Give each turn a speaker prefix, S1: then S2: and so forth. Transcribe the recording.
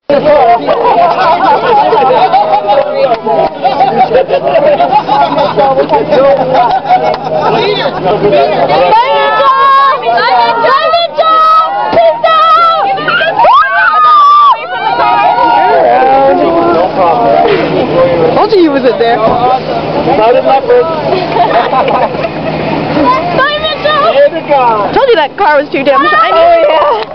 S1: Told you he was in there.
S2: Bye, Mitchell!
S1: Told you that car was too damn shiny.
S3: Oh, yeah.